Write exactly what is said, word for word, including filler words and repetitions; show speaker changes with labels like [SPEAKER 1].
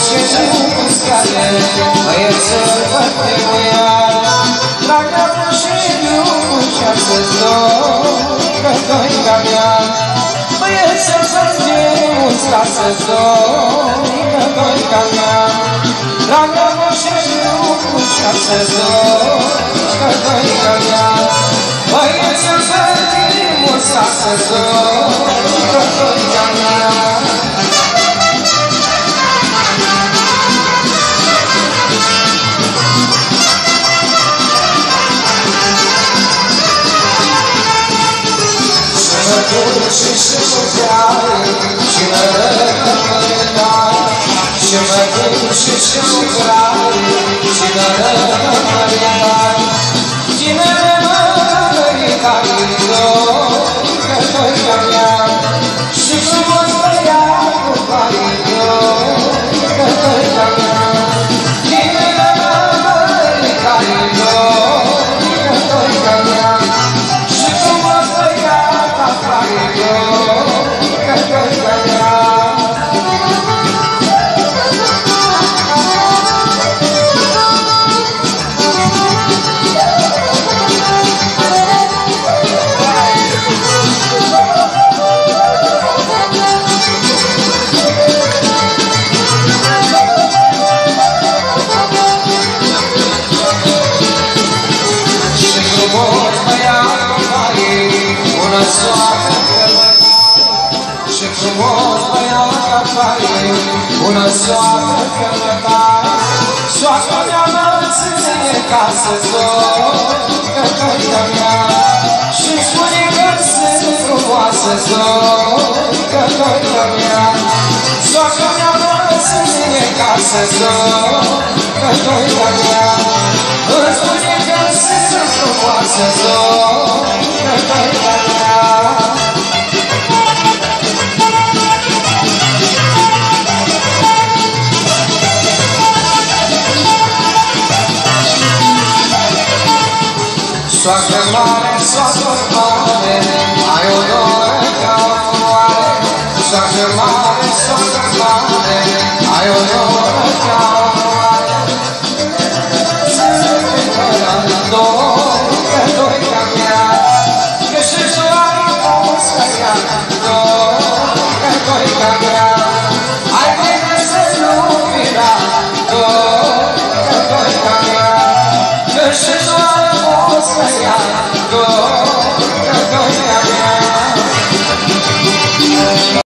[SPEAKER 1] și nu scade, băiețel bătăia. Dragă-mă și nu ceasă zoră, doica mea. Băiețel bătăia, scasă zoră, doica mea. Dragă-mă și nu ceasă zoră, doica mea. Băiețel bătăia, scasă zoră, doica mea. Și și muzeale, și nărămărinare, și măgând și și muzeale, și nărămărinare, și nărămărinare, că toica mea, și frumos băiatul paritor, că toica mea, și nărămărinare, că toica mea, și frumos băiatul paritor, că toica mea. Și frumos băiat apare, bună soară călătoare, soacra mea mă ține ca să zor, că toica mea, și-mi spune că sunt frumoasă zor, că toica mea, soacra mea mă ține ca să zor, că toica mea, îmi spune că sunt frumoasă zor, că toica mea. Soacră mare